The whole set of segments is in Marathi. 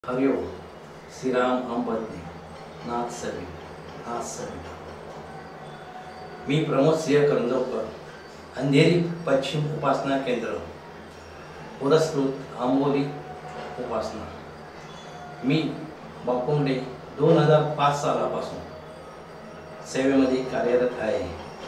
हरिओ श्रीराम अंबदने नाथ सवी नाथ सवी। मी प्रमोद सिंह करंजवकर, अंधेरी पश्चिम उपासना केंद्र, पुरस्कृत आंबोली उपासना। मी बापुंडे 2005 सालापासून सेवेमध्ये कार्यरत आहे।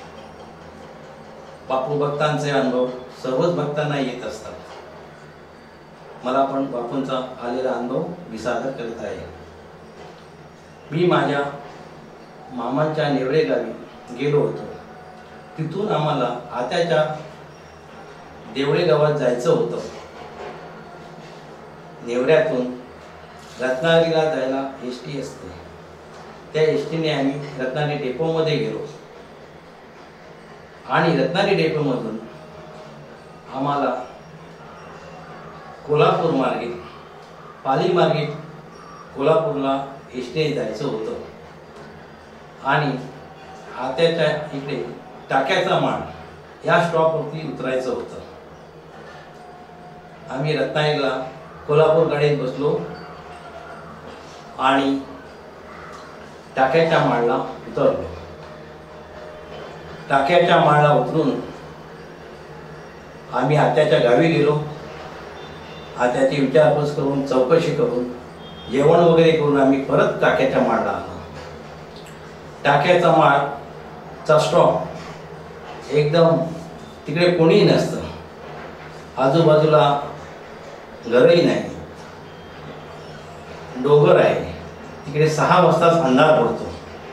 बापू भक्तांचे अनुभव सर्वच भक्तांना येत असतात। मला पण बापूंचा आलेला अनुभव मी सादर करत आहे। मी माझ्या मामांच्या नेवरे गावी गेलो होतो। तिथून आम्हाला आत्याच्या देवळे गावात जायचं होतं। नेवऱ्यातून रत्नागिरीला जायला एसटी असते। त्या एसटीने आम्ही रत्नागिरी डेपोमध्ये गेलो आणि रत्नागिरी डेपोमधून आम्हाला कोल्हापूर मार्गे पाली मार्गे कोल्हापूरला एसटीने जायचं होतं आणि आत्याच्या इकडे टाक्याचा माळ या स्टॉपवरती उतरायचं होतं। आम्ही रत्नागिरीला कोल्हापूर गाडीत बसलो आणि टाक्याच्या माळला उतरलो। टाक्याच्या माळला उतरून आम्ही आत्याच्या गावी गेलो। आत्याची विचारपूस करून चौकशी करून जेवण वगैरे करून आम्ही परत टाक्याच्या माळला आलो। टाक्याचा माळचा स्टॉप एकदम तिकडे कोणीही नसतं, आजूबाजूला घरही नाही, डोंगर आहे। तिकडे 6 वाजताच अंधार पडतो।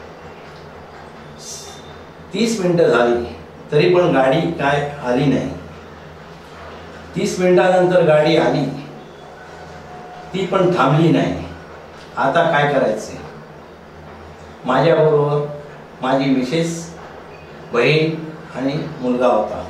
30 मिनिटं झाली तरी पण गाडी काय आली नाही। 30 मिनिटानंतर गाडी आली, ती पण थांबली नाही। आता काय करायचे? माझ्याबरोबर माझी मिसेस, बहीण आणि मुलगा होता।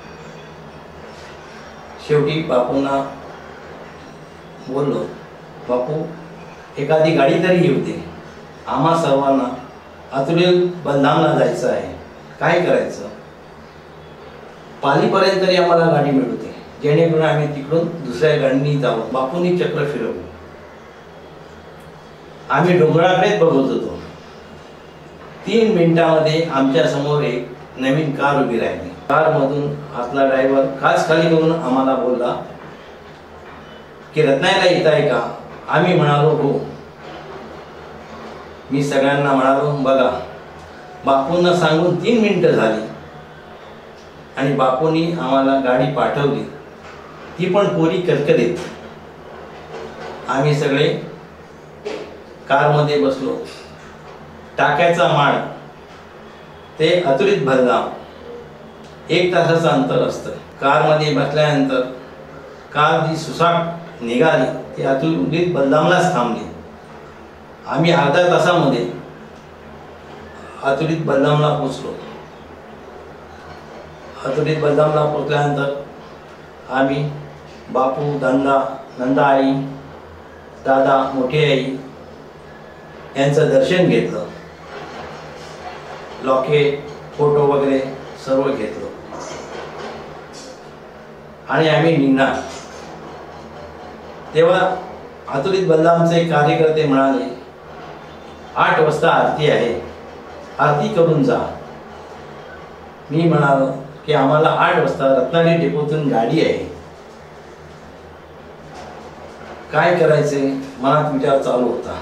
शेवटी बापूंना बोललो, बापू एखादी गाडी तरी येऊ दे, आम्हा सर्वांना अतुल बलधामला जायचं आहे, काय करायचं? पालीपर्यंत तरी आम्हाला गाडी मिळू दे, जेणेकरून आम्ही तिकडून दुसऱ्या गाडीने जाऊ। बापूंनी चक्र फिरवलं। आम्ही डोंगराकडेच बघत होतो। 3 मिनिटांमध्ये आमच्या समोर एक नवीन कार उभी राहिली। कारमधून आतला ड्रायव्हर काच खाली करून आम्हाला बोलला की रत्नागिरीला येत आहे का? आम्ही म्हणालो हो। मी सगळ्यांना म्हणालो, बघा बापूंना सांगून 3 मिनिटं झाली आणि बापूंनी आम्हाला गाडी पाठवली, ती पण कोरी करकरीत। आम्ही सगळे कारमध्ये बसलो। टाक्याचा माळ ते अतुलित बलधाम 1 तासाचं अंतर असतं। कारमध्ये बसल्यानंतर कार जी सुसाट निघाली ती अतुलित बलधामलाच थांबली। आम्ही अर्ध्या तासामध्ये अतुलित बलधामला पोचलो। अतुलित बलधामला पोचल्यानंतर आम्ही बापू, नंदा आई, दादा, मोठी आई यांचं दर्शन घेतलं। लॉकेट, फोटो वगैरे सर्व घेतलं आणि आम्ही निघणार। तेव्हा अतुलित बलधामचे कार्यकर्ते म्हणाले, 8 वाजता आरती आहे, आरती करून जा। मी म्हणालो की आम्हाला 8 वाजता रत्नागिरी डेपोतून गाडी आहे, काय करायचे? मनात विचार चालू होता।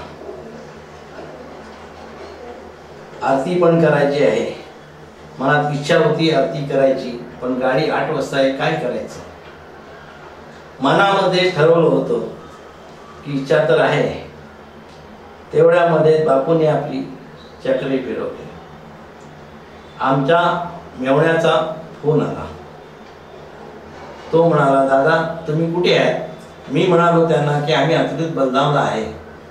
आरती पण करायची आहे, मनात इच्छा होती आरती करायची, पण गाडी 8 वाजता आहे, काय करायचं? मनामध्ये ठरवलं होतं की इच्छा तर आहे। तेवढ्यामध्ये बापूने आपली चक्री फिरवली। आमच्या मेवण्याचा फोन आला। तो म्हणाला, दादा तुम्ही कुठे आहेत? मी म्हणालो त्यांना की आम्ही अतुलित बलधामला आहे।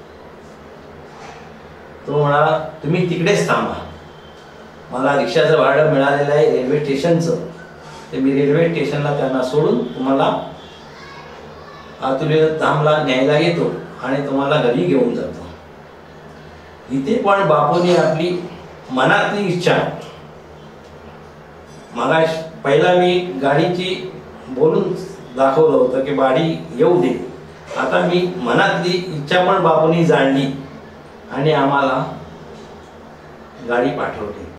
तो म्हणाला, तुम्ही तिकडेच थांबा, मला रिक्षाचं भाडं मिळालेलं आहे रेल्वे स्टेशनचं, ते मी रेल्वे स्टेशनला त्यांना सोडून तुम्हाला अतुलित धामला न्यायला येतो आणि तुम्हाला घरी घेऊन जातो। इथे पण बापूने आपली मनातली इच्छा, मला पहिला मी गाडीची बोलून दाखवलं होतं की गाडी येऊ दे, आता मी मनातली इच्छा पण बापूंनी जाणली आणि आम्हाला गाडी पाठवली.